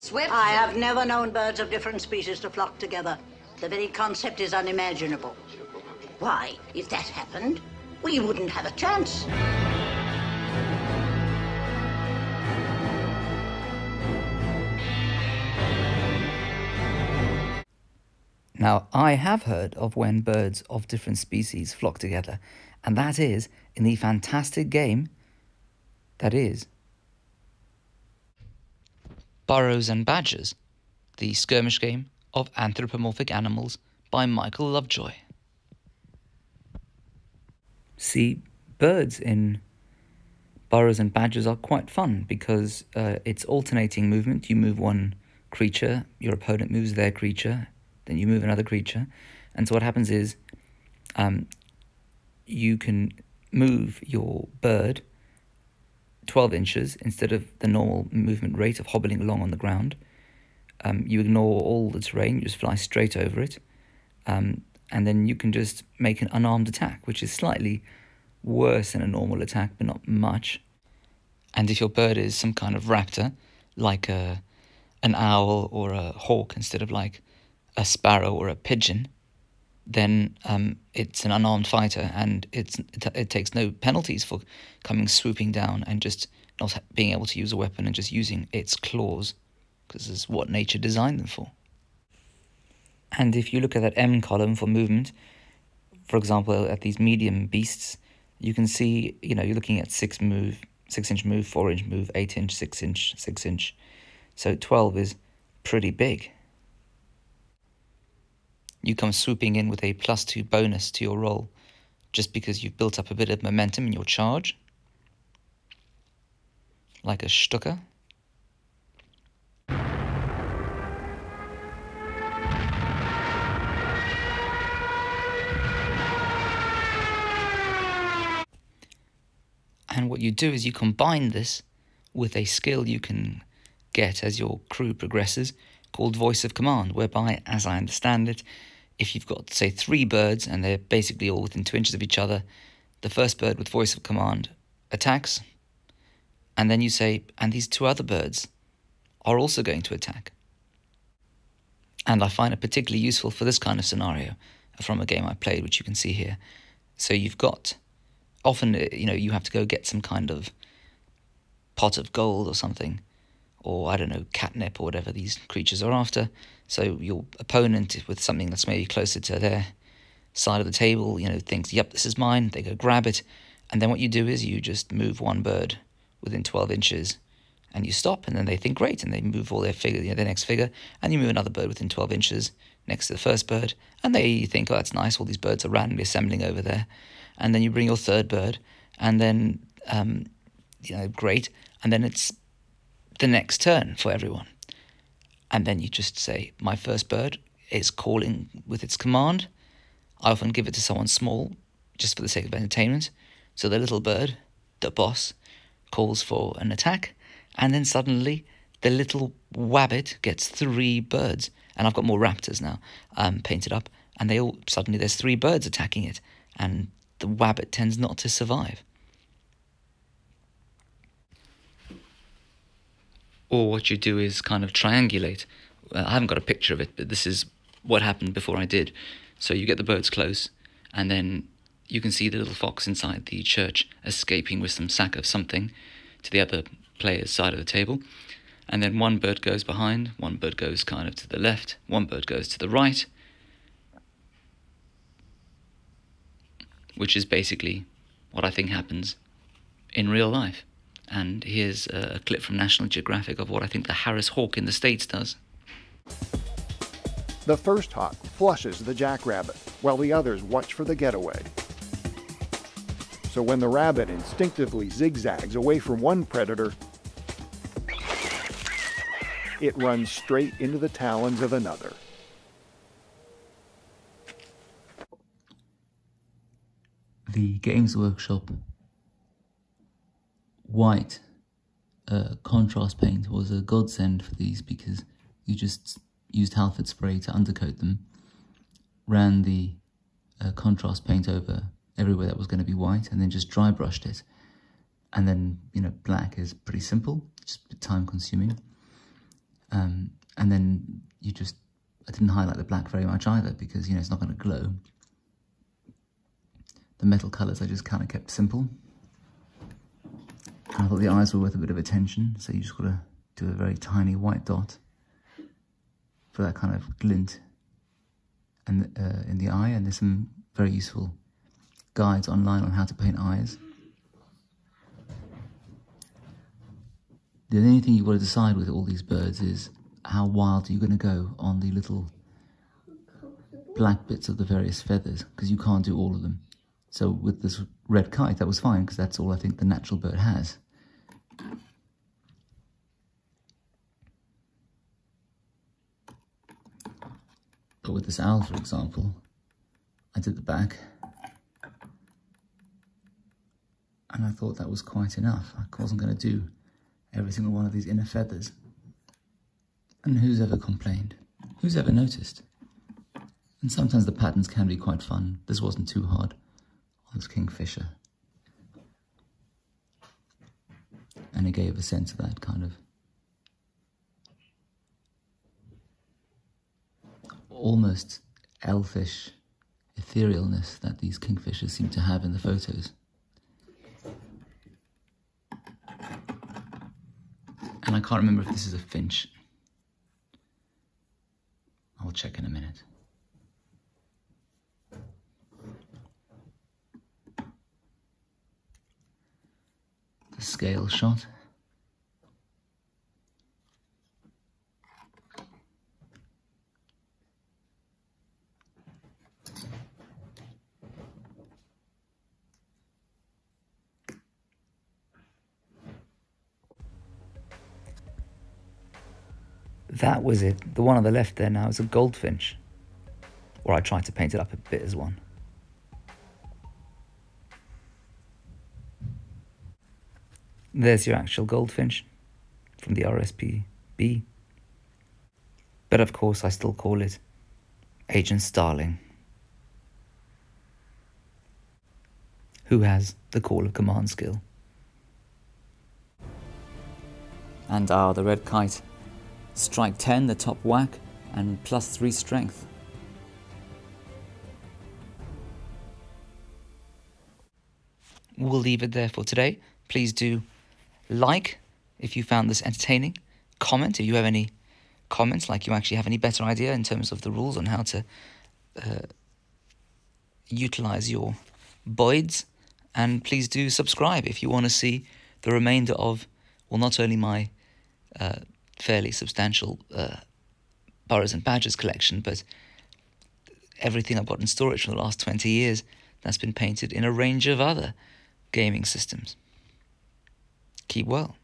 Swift. I have never known birds of different species to flock together. The very concept is unimaginable. Why, if that happened, we wouldn't have a chance. Now, I have heard of when birds of different species flock together, and that is in the fantastic game that is Burrows and Badgers, the skirmish game of anthropomorphic animals by Michael Lovejoy. See, birds in Burrows and Badgers are quite fun because it's alternating movement. You move one creature, your opponent moves their creature, then you move another creature. And so what happens is you can move your bird 12 inches instead of the normal movement rate of hobbling along on the ground. You ignore all the terrain, you just fly straight over it. And then you can just make an unarmed attack, which is slightly worse than a normal attack, but not much. And if your bird is some kind of raptor, like an owl or a hawk instead of like a sparrow or a pigeon, then it's an unarmed fighter, and it takes no penalties for coming swooping down and just not being able to use a weapon and just using its claws, because it's what nature designed them for. And if you look at that M column for movement, for example, at these medium beasts, you can see, you're looking at 6-inch move, 4-inch move, 8-inch, 6-inch, 6-inch. So 12 is pretty big. You come swooping in with a +2 bonus to your roll just because you've built up a bit of momentum in your charge, like a Stucker. And what you do is you combine this with a skill you can get as your crew progresses called Voice of Command, whereby, as I understand it, if you've got, say, 3 birds and they're basically all within 2 inches of each other, the first bird with Voice of Command attacks, and then you say, and these 2 other birds are also going to attack. And I find it particularly useful for this kind of scenario from a game I played, which you can see here. So you've got, often, you have to go get some kind of pot of gold or something, or, I don't know, catnip or whatever these creatures are after. So your opponent, with something that's maybe closer to their side of the table, thinks, yep, this is mine. They go grab it. And then what you do is you just move one bird within 12 inches and you stop. And then they think, great. And they move all their figure, their next figure. And you move another bird within 12 inches next to the first bird. And they think, oh, that's nice. All these birds are randomly assembling over there. And then you bring your third bird. And then, great. And then it's the next turn for everyone. And then you just say, my first bird is calling with its command. I often give it to someone small, just for the sake of entertainment. So the little bird, the boss, calls for an attack, and then suddenly the little wabbit gets 3 birds. And I've got more raptors now painted up, and suddenly there's 3 birds attacking it, and the wabbit tends not to survive. Or what you do is kind of triangulate. I haven't got a picture of it, but this is what happened before I did. So you get the birds close, and then you can see the little fox inside the church escaping with some sack of something to the other player's side of the table. And then one bird goes behind, one bird goes kind of to the left, one bird goes to the right, which is basically what I think happens in real life. And here's a clip from National Geographic of what I think the Harris hawk in the States does. The first hawk flushes the jackrabbit, while the others watch for the getaway. So when the rabbit instinctively zigzags away from one predator, it runs straight into the talons of another. The Games Workshop white contrast paint was a godsend for these, because you just used Halford spray to undercoat them, ran the contrast paint over everywhere that was going to be white, and then just dry brushed it. And then, black is pretty simple, just time consuming. I didn't highlight the black very much either because, you know, it's not going to glow. The metal colours I just kind of kept simple. I thought the eyes were worth a bit of attention, so you just got to do a very tiny white dot for that kind of glint and in the eye, and there's some very useful guides online on how to paint eyes. The only thing you've got to decide with all these birds is how wild you're going to go on the little black bits of the various feathers, because you can't do all of them. So with this red kite, that was fine, because that's all I think the natural bird has. But with this owl, for example, I did the back, and I thought that was quite enough. I wasn't going to do every single one of these inner feathers. And who's ever complained? Who's ever noticed? And sometimes the patterns can be quite fun. This wasn't too hard on this Kingfisher. And it gave a sense of that kind of almost elfish etherealness that these kingfishers seem to have in the photos. And I can't remember if this is a finch. I'll check in a minute. The scale shot. That was it. The one on the left there now is a goldfinch. Or I tried to paint it up a bit as one. There's your actual goldfinch from the RSPB. But of course I still call it Agent Starling, who has the call of command skill. And the red kite. Strike 10, the top whack, and +3 strength. We'll leave it there for today. Please do like if you found this entertaining. Comment if you have any comments, like you actually have any better idea in terms of the rules on how to utilize your boids. And please do subscribe if you want to see the remainder of, well, not only my fairly substantial Burrows and Badgers collection, but everything I've got in storage for the last 20 years that's been painted in a range of other gaming systems. Keep well.